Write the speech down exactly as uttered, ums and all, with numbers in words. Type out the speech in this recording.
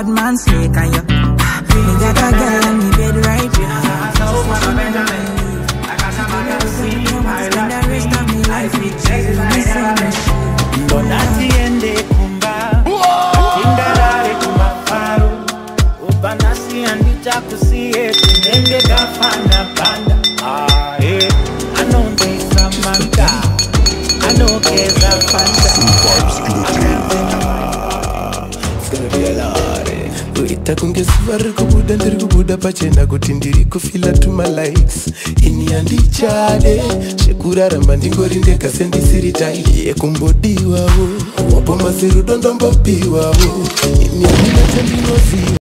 man sake and you. Me got a girl and me bed right now. So for the Benjamin, I got some I can see. I spend the rest of me life with you. Me say no shit. But at the end they come back. Indalare kumafaro. Ubanasi andita kusiye. Nenge gafana banda. Ah eh. I know there's some manga. I know there's a fanta. It's gonna be a lot. Ita kungeswara kubuda ndiri kubuda pachena kuti ndiri kufila tuma likes ini andichade shekuraramba ndingori ndega sendisiri taili yekumbodiwawo wapo mazeru dondombopiwawo ini andina chandinoziva.